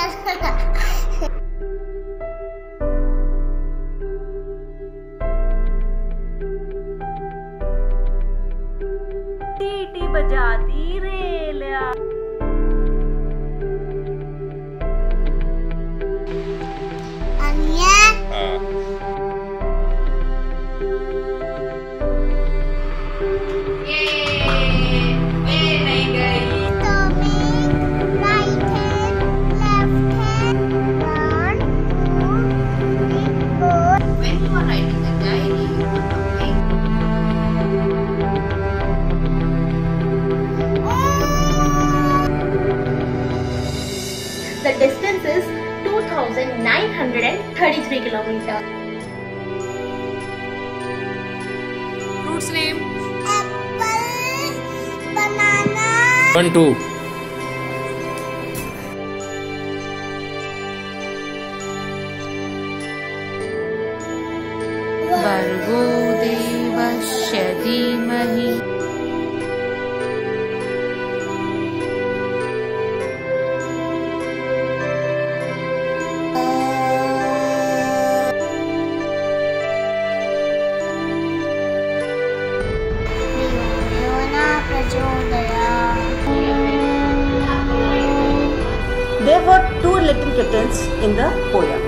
सीटी बजाती रेल। The distance is 2,933 kilometers. Fruits name. Apple, banana. 1, 2. भर्गो देवस्य धीमहि There were 2 little kittens in the poem.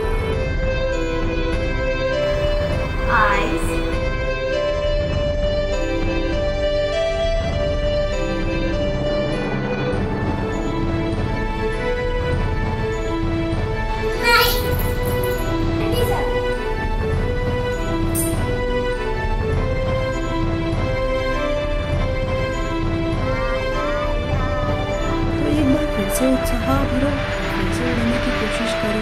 Eyes, एक बार फिर से उत्साह भरो, फिर से उड़ने की कोशिश करो।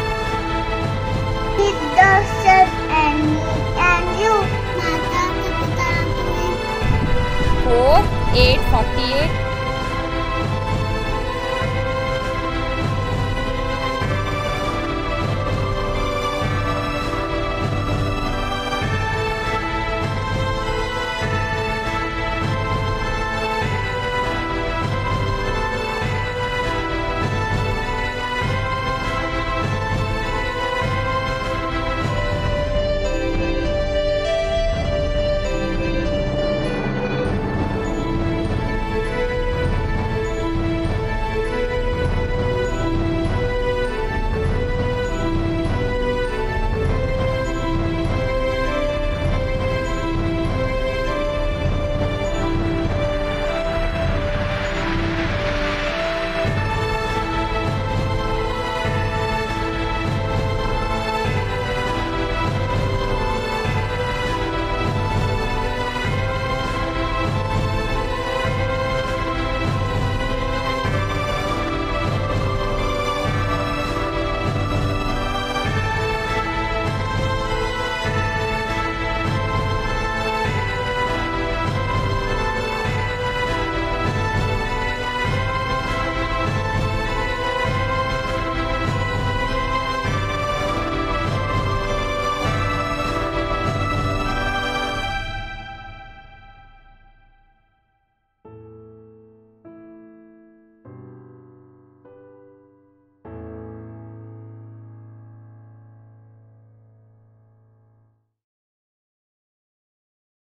It does and me and you. Mata, 4, 8, 48.